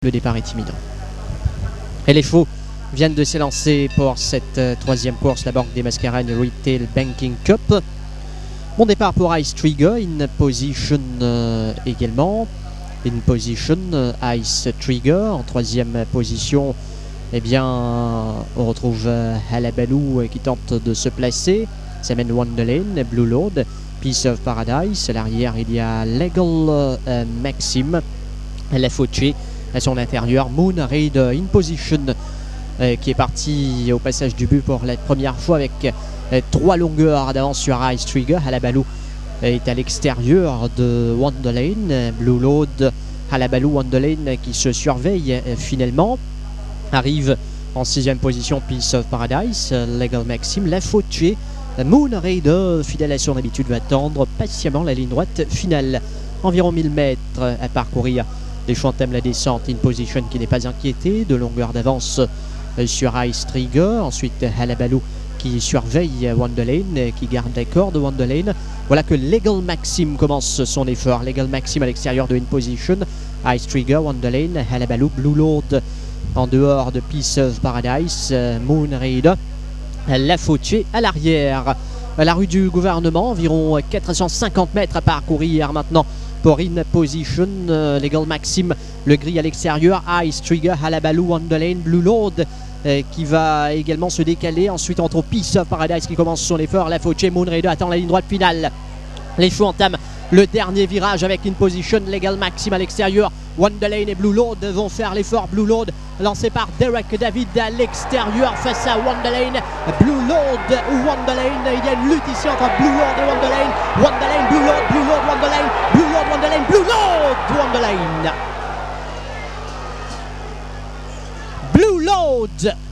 Le départ est imminent. Et les chevaux viennent de s'élancer pour cette troisième course, la Banque des Mascareignes Retail Banking Cup. Bon départ pour Ice Trigger, in position également. In position, Ice Trigger. En troisième position, eh bien, on retrouve Halabaloo qui tente de se placer. Semen Wonderland, Blue Lord, Piece of Paradise. À l'arrière, il y a Legal Maxim, La Fauché à son intérieur. Moon Raid in position qui est parti au passage du but pour la première fois avec 3 longueurs d'avance sur Ice Trigger. Halabaloo est à l'extérieur de Wonderland. Blue Lord, Halabaloo, Wonderland qui se surveille finalement. Arrive en 6e position Piece of Paradise, Legal Maxim, La Fauché. Moon Raider, fidèle à son habitude, va attendre patiemment la ligne droite finale. Environ 1000 mètres à parcourir. Les chevaux entament la descente. In position qui n'est pas inquiété. De longueur d'avance sur Ice Trigger. Ensuite Halabaloo qui surveille Wonderland, qui garde les corps de Wonderland. Voilà que Legal Maxim commence son effort. Legal Maxim à l'extérieur de In position. Ice Trigger, Wonderland, Halabaloo, Blue Lord en dehors de Piece of Paradise. Moon Raider, La Fauché à l'arrière. La rue du gouvernement, environ 450 mètres à parcourir maintenant pour In position. Legal Maxim, le gris à l'extérieur. Ice Trigger, Halabaloo, Wonderland, Blue Lord qui va également se décaler. Ensuite entre Piece of Paradise qui commence son effort. La Fauché, Moon Raider attend la ligne droite finale. Les chevaux entament le dernier virage avec In position. Legal Maxim à l'extérieur. Wonderland et Blue Lord vont faire l'effort. Blue Lord lancé par Derek David à l'extérieur face à Wonderland. Blue Lord ou Wonderland. Il y a une lutte ici entre Blue Lord et Wonderland. Wonderland, Blue Lord, Blue Lord, Wonderland. Blue Lord, Wonderland, Blue Lord, Wonderland. Blue Lord